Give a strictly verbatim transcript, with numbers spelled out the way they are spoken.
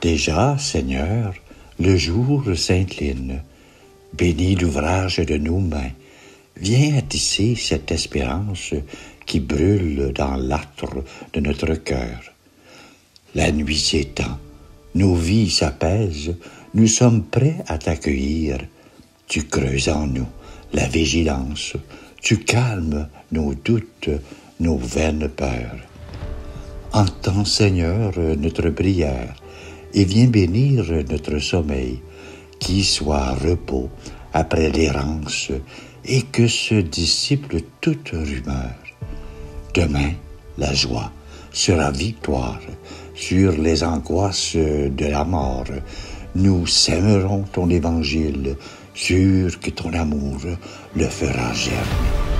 Déjà, Seigneur, le jour s'incline. Bénis l'ouvrage de nos mains. Viens attisser cette espérance qui brûle dans l'âtre de notre cœur. La nuit s'étend, nos vies s'apaisent, nous sommes prêts à t'accueillir. Tu creuses en nous la vigilance, tu calmes nos doutes, nos vaines peurs. Entends, Seigneur, notre prière et viens bénir notre sommeil, qui soit repos après l'errance et que se dissipe toute rumeur. Demain, la joie sera victoire sur les angoisses de la mort. Nous sèmerons ton évangile, sûr que ton amour le fera germer.